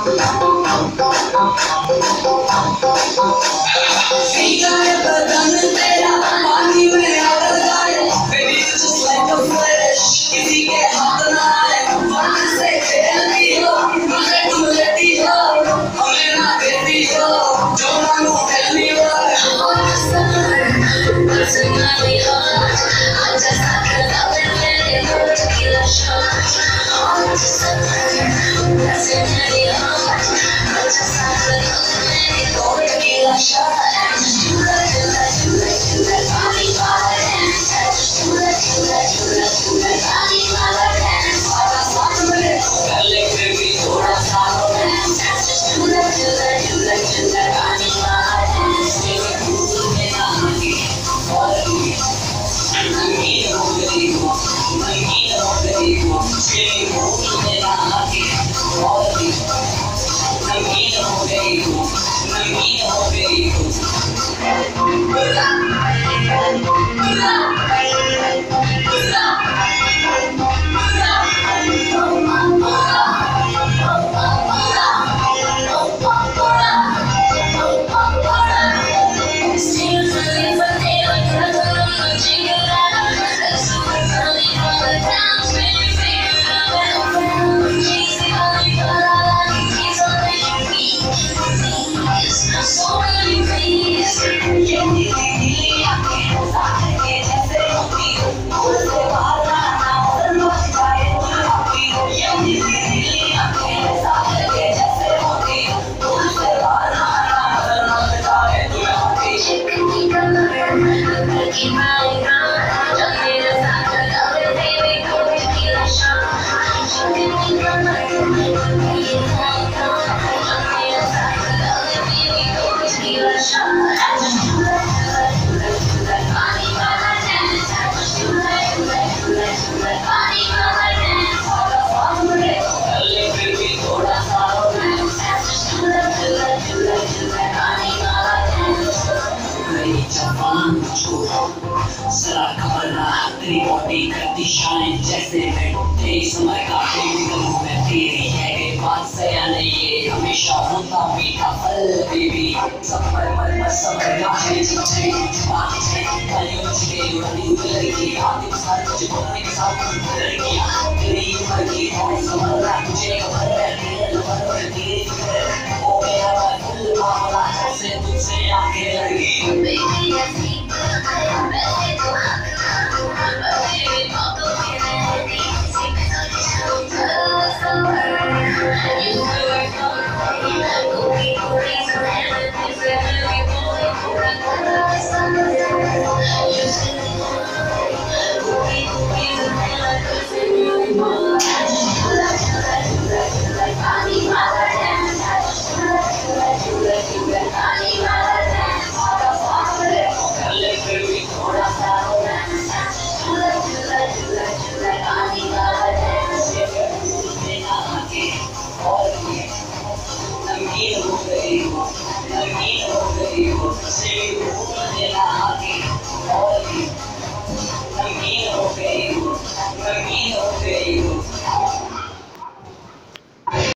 बदन तेरा पानी में अड़ जाए, baby you just like a flash, किसी के हाथ ना आए, मन से खेलती हो, मुझे तुम लेती हो, हमें ना देती हो, जो मांगू tell me why. Personally hot, I just can't love it when you go tequila shot. Personally hot, I just can't love it when you go tequila shot. Do that body while I dance. Do that body while I dance. साथ में पहले baby थोड़ा सा romance. Do that body while I dance. मेरे फूल में आके और नंगीन हो गई हो, मेरे फूल में आके और नंगीन हो गई हो. जरा खबरना तेरी बॉडी करती शाइन जैसे मैं समय का क्रिटिकल मैं तेरी है बात से या नहीं ये हमेशा होता मीठा फल बेबी सब पर समझना है जिसे बात है कल मुझे उड़ानी लड़की आती साथ कुछ बोलने के साथ लड़कियां